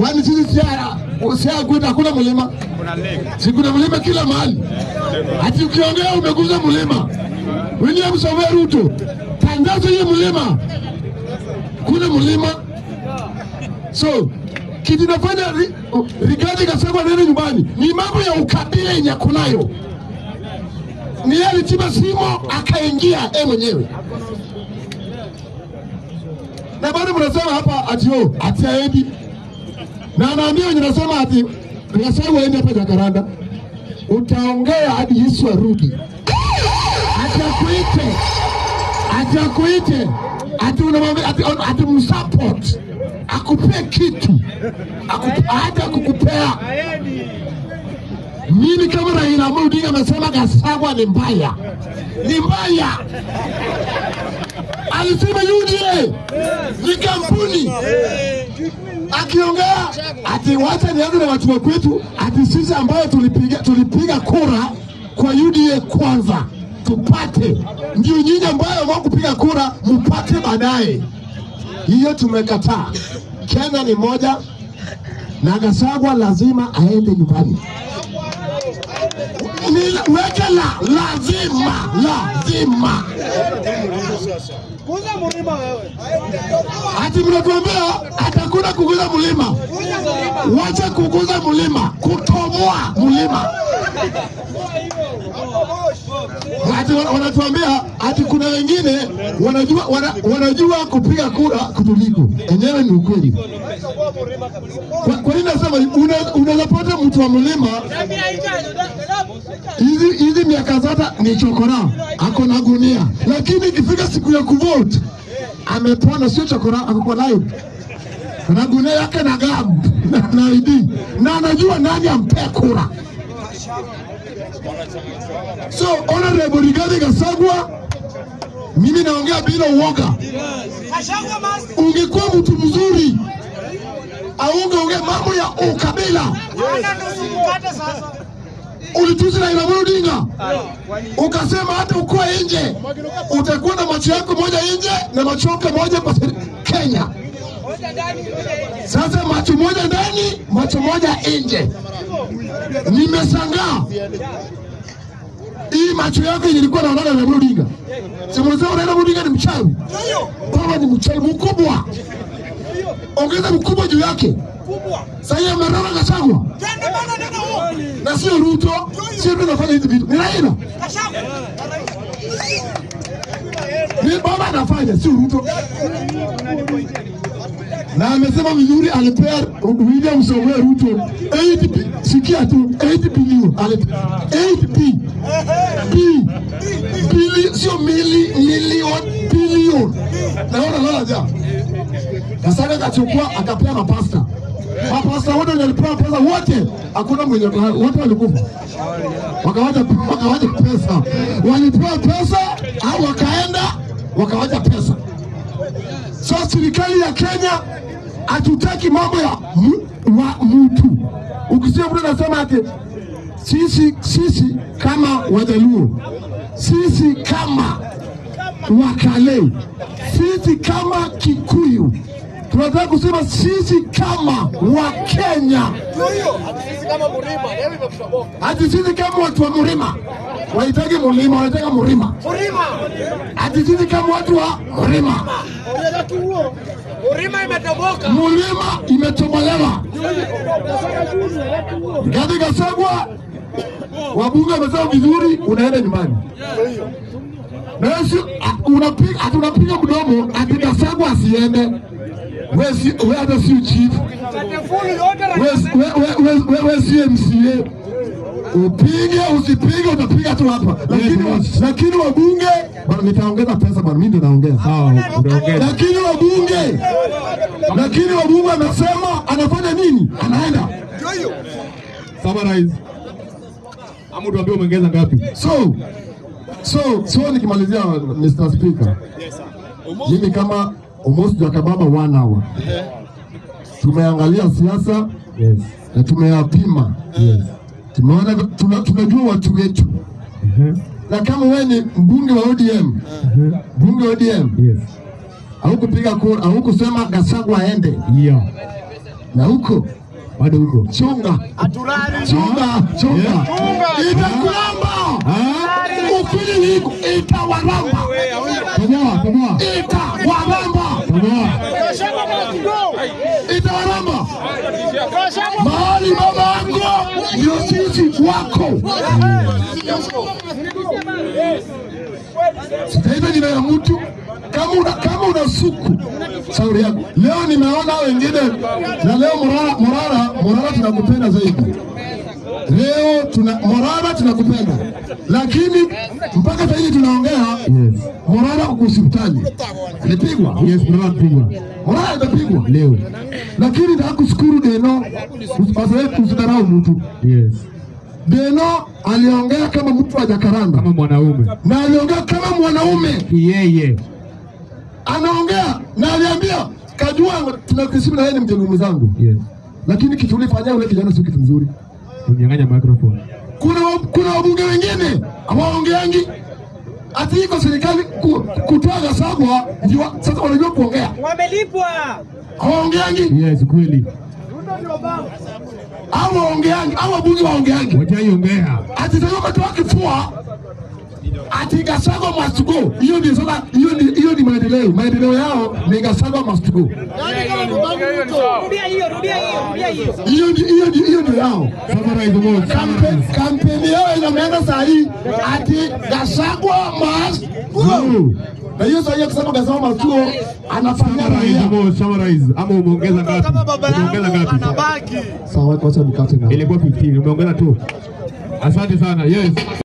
Kwani sisi siya kwenda kuna mlima? Si kuna mlima kila mahali. Ati ukiongea umeguza mlima. William Samoei Ruto, tangaza hiyo mlima. Kuna mlima. So, kitu nafanya Rigathi Gachagua nene nyumbani. Ni mambo ya ukabila yenye kunayo. Ni yeye alichimba simo akaingia mwenyewe. Na bado mnasema hapa ati Aende. Na anaambia wenye nasema ati Gachagua aende hapa Jakaranda. Utaongea hadi Yesu arudi. Atakuite. Ati msupport. Akupe kitu. Hata kukupea. Mimi kama Raila odinga amesema Gachagua ni mbaya. Ni mbaya. Alisema UDA ni kampuni. Akiongea ati wacha nianze na watu wa kwetu, ati sisi ambao tulipiga kura kwa UDA kwanza tupate, ndio nyinyi ambao wao kupiga kura mpate baadaye. Hiyo tumekataa. Kenya ni moja na Gachagua lazima aende nyumbani. Lazima. Kuguza mlima wewe. Ati mnatuambia atakuna kuguza mlima. Wacha kuguza mlima, kutoboa mlima. Ati wanatuambia ati kuna wengine wanajua kupiga kura kutuliko. Enyewe ni ukweli. Kwa nini nasema unapata mtu wa mlima hizi miaka zote ni chokora, ako na gunia, lakini ikifika siku ya kuvote amepona, sio chokora, ako live na gunia yake na gam na ID, na anajua nani ampe kura. So honorable Rigathi Gachagua, mimi naongea bila uoga. Ungekuwa mtu mzuri aungeongea mambo ya ukabila. Ulitusi Raila odinga, ukasema hata uko nje utakuwa na macho yako moja nje na macho yako moja kwa Kenya. Sasa macho moja ndani, macho moja nje. Nimeshangaa. Hii macho yako ilikuwa naona Raila odinga. Sema Raila odinga ni mchawi. Baba ni mchawi mkubwa. Ongeza mkubwa juu yake. Sasa amerara Gachagua. Na sio Ruto, sio Ruto anafanya hizi vitu. Ni Raila. Ni baba anafanya, sio Ruto. Na amesema vizuri, alipea William Samoei Ruto 8 sikia tu 8 bilioni. 8 bilioni, sio milioni, bilioni. Naona lala. Gachagua akachukua akapea mapasta. Mapasta wote walipewa pesa wote, hakuna mwenye wote walikufa. Wakawacha pesa. Walipewa pesa au wakawacha pesa. So serikali ya Kenya hatutaki mambo ya mtu. Ukisikia mtu anasema ati sisi kama Wajaluo, sisi kama Wakale, sisi kama Kikuyu, tunataka kusema sisi kama Wakenya. Ati sisi kama watu wa mlima. Waitaki mlima, wanataka mlima. Ati sisi kama watu wa mlima. Mlima imetobolewa. Rigathi Gachagua, wabunge wamesema vizuri, unaenda nyumbani. Na unapiga mdomo ati Gachagua asiende. Wewe hata si chief. Wewe si MCA. Upige usipige utapiga tu hapa. Lakini wabunge bwana, nitaongeza pesa bwana, mimi ndo naongea. Sawa, unaongea. Lakini wabunge wanasema anafanya nini? Anaenda. Summarize. Amu tuambie umeongeza ngapi? So nikimalizia Mr. Speaker. Yes sir. Mimi kama Omosh Jakababa 1 hour. Tumeangalia siasa, yes, na tumeyapima. Yes. Tumeona tunajua watu wetu. Na kama wewe ni mbunge wa ODM, mbunge wa ODM, yes, au kupiga kura au kusema Gachagua aende. Yeah. Na huko bado huko. Chunga. Itakulamba. Ukili hiko itawaramba. Toboa. Itawaramba. Mahali baba yangu ndio sisi wako. Sitaita jina ya mtu kama una suku sauri yako. Leo nimeona wengine na leo Morara tunakupenda zaidi. Leo Morara tunakupenda. Lakini mpaka sasa hivi tunaongea Morara kwa hospitali. Alipigwa? Yes, Morara alipigwa leo. Lakini nataka kushukuru Deno usidharau mtu. Yes. Deno aliongea kama mtu wa Jakaranda, kama mwanaume. Na aliongea kama mwanaume. Yeye. Anaongea na aliambia Kajua tunakisimu na yeye ni mjengumi zangu. Yes. Lakini kitu ulifanya ule kijana sio kitu mzuri. Unyang'anya microphone. Kuna wabunge wengine hawaongeangi. Ati iko serikali kutoa Gachagua ndio sasa wanajua kuongea. Wamelipwa. Hawaongeangi. Yes, kweli. Hawaongeangi, wabunge waongeangi. Wajaiongea. Ati sasa watu wakifua ati Gachagua must go. Hiyo ndio sasa hiyo ni maendeleo. Maendeleo yao ni Gachagua must go. Rudia hiyo. Hiyo ndio yao. Kampeni yao inameenda saa hii ati Gachagua must go. Na hiyo sasa kusema Gachagua must go anafanya raia. Summarize. Ama umeongeza ngapi? Sawa, kwa sababu ilikuwa 15, umeongeza tu. Asante sana. Yes.